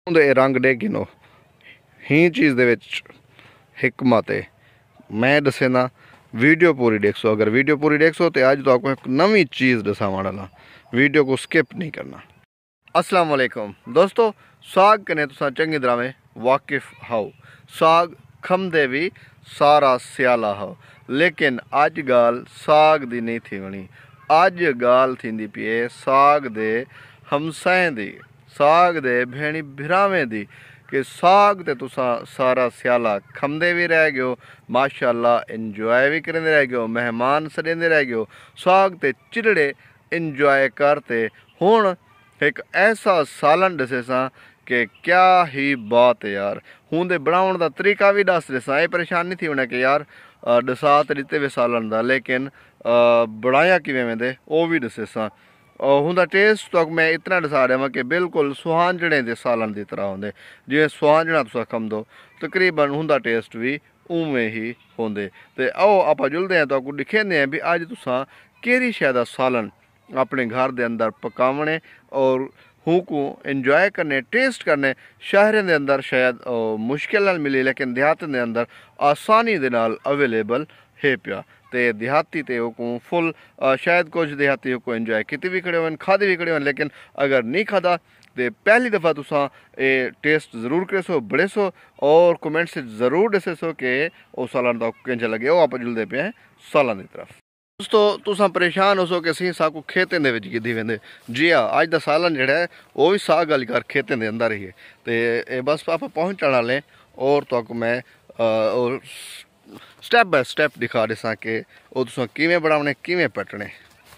ਉਹਦੇ रंग डेगी नो ही चीज़ दे विच हिकमत है। मैं दसे ना वीडियो पूरी देखो। अगर वीडियो पूरी देखो तो आज तो आपको एक नवी चीज़ दसावण वाला, वीडियो को स्किप नहीं करना। अस्सलाम वालेकुम दोस्तों, साग कने तुसा चंगी तरह में वाकिफ हो। साग खमदे भी सारा सियाला हो, लेकिन अज गाल साग दी नहीं थी वनी। अज गाल थींदी पई है साग दे हमसाएं दी, साग दे भेणी भिरावें दी कि साग ते तुसा सारा सियाला खमदे भी रह गयो, माशाअल्लाह इंजॉय भी करेंदे रह गयो, मेहमान सदेंदे रह गयो, साग ते चिड़े इंजॉय करते। हुण एक ऐसा सालन दसे सा कि क्या ही बात है यार। हूँ दे बनाउण दा तरीका भी दस दसा। ये परेशान नहीं थी होना कि यार दसा तो दिते वे सालन दा, लेकिन बनाया किवें वेंदे वो भी दसे सा। हुंदा टेस्ट तो मैं इतना दसा देवां कि बिल्कुल सुहांजणे दे सालन की तरह होंदे। जिवें सुहांजना तुसा खमदो तकरीबन हुंदा टेस्ट भी उवें ही होंदे। ते आओ आपां जुलदे हैं तो आपको दिखेंदे हैं भी अज तुसा केह्ड़ी शै दा सालन अपने घर के अंदर पकावने और हूँ को इंजॉय करने, टेस्ट करने। शहरों के अंदर शायद मुश्किल नाल मिले, लेकिन देहातों के अंदर आसानी दे नाल अवेलेबल है पिया। ते देहाती ते को फुल शायद कुछ देहाती को इंजॉय किती भी खड़े होन, खादे भी खड़े होन, लेकिन अगर नहीं खादा तो पहली दफ़ा तुसा ये टेस्ट जरूर करे सो, बड़े सो और कमेंट से जरूर दसे सो कि वो सालन तो किंज लगे। वो आप जुलते पे हैं सालन की तरफ। दोस्तों तुसा परेशान हो सो कि सी साकू खेतें दे विच गिद्धी वेंदे। जी हाँ, अज दा सालन जिहड़ा है वो भी साग गल कर खेतें दे अंदर ही है। तो बस आप पहुँचने वाले और तो मैं और स्टैप बाय स्टैप दिखा देसा कि वो तुसा किवें बनावने, किवें पटने।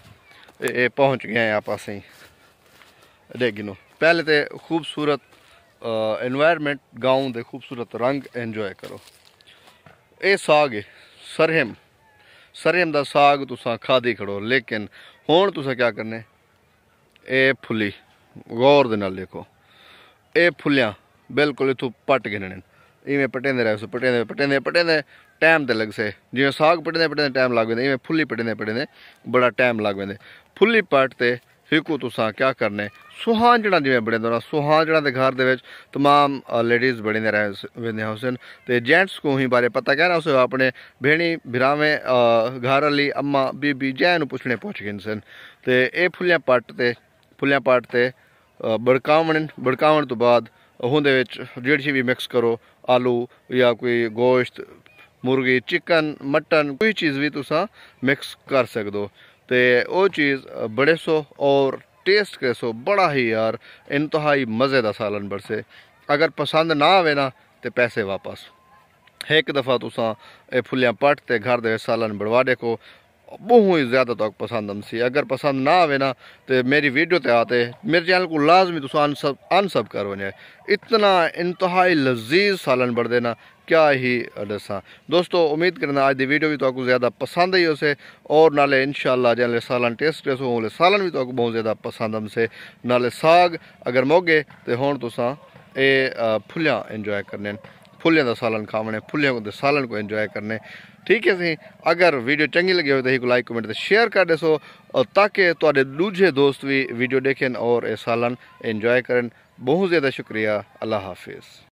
ये पहुँच गए हैं आप असीं देगिनो। पहले तो खूबसूरत एनवायरनमेंट, गाँव के खूबसूरत रंग एंजॉय करो। ये साग है सरहिम, सरहिम का साग तुसा खादी खड़ो, लेकिन हुण तुसा क्या करने, ये फुली गौर दे नाल देखो, ये फुलियां बिल्कुल इतों पट गिनने। इवें पटेंदे रह सो, पटेंदे पटेंदे पटेंदे टाइम तो लग से। जिवें साग पटेंदे पटेंदे टाइम लग वेंदे, इवें फुली पटेंदे पटेंदे बड़ा टाइम लग वेंदे। फुली पटते हिकू तुसा क्या करने, सुहांजना जिवें बने दो ना, सुहांजना के घर दे तमाम लेडीज़ बने रह वेंदे हुसन। तो जेंट्स को ही बारे पता क्या ना, उस अपने भेणी भिरावें घर वाली अम्मा बीबी जैन पुछने पहुँच गए सन। तो ये फुलियां पटते बड़कावन, बड़कावन तो बाद उहदे विच जिहड़ी भी मिक्स करो, आलू या कोई गोश्त, मुर्गी, चिकन, मटन, कोई चीज़ भी तुसा मिक्स कर सकदो। तो वो चीज़ बड़े सो और टेस्ट करे सो बड़ा ही यार इंतहाई मज़े का सालन बरसे। अगर पसंद ना आवे ना तो पैसे वापस। एक दफ़ा तुसा ये फुलियां पट ते घर दे सालन बनवा देखो, बहुत ही ज़्यादा तक पसंद आमसी। अगर पसंद ना आवे ना तो मेरी वीडियो ते आते मेरे चैनल को लाजमी तुसा अनसब करो ने। इतना इंतहाई लजीज सालन बढ़ देना, क्या ही दसा। दोस्तों उम्मीद करना आज की वीडियो भी तो आपको ज़्यादा पसंद आई उसे, और नाले इंशाल्लाह जैसे सालन टेस्ट टेस्ट हो सालन भी तो आपको बहुत ज़्यादा पसंद हमसे। नाले साग अगर मोगे तो हुण तुसा ये फुलियां इंजॉय करने, फुलियां का सालन खावने, फुलियां के सालन को इंजॉय करने। ठीक है सी। अगर वीडियो चंगी लगी हो तो लाइक कमेंट शेयर कर दसो, ताकि तुहाडे दूजे दोस्त भी वीडियो देखें और ये सालन इंजॉय करें। बहुत ज़्यादा शुक्रिया। अल्लाह हाफिज़।